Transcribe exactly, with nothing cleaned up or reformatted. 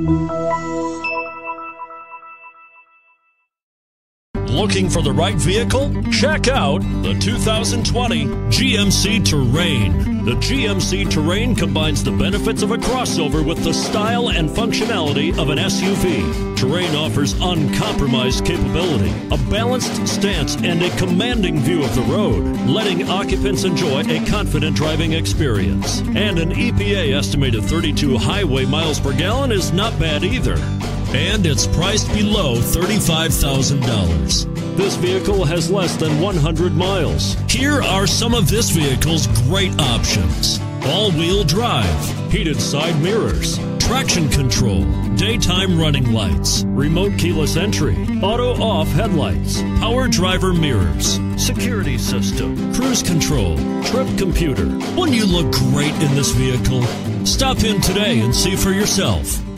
Looking for the right vehicle? Check out the two thousand twenty G M C Terrain. The G M C Terrain combines the benefits of a crossover with the style and functionality of an S U V. Terrain offers uncompromised capability, a balanced stance, and a commanding view of the road, letting occupants enjoy a confident driving experience. And an E P A estimated thirty-two highway miles per gallon is not bad either. And it's priced below thirty-five thousand dollars. This vehicle has less than one hundred miles. Here are some of this vehicle's great options: all-wheel drive, heated side mirrors, traction control, daytime running lights, remote keyless entry, auto-off headlights, power driver mirrors, security system, cruise control, trip computer. Wouldn't you look great in this vehicle? Stop in today and see for yourself.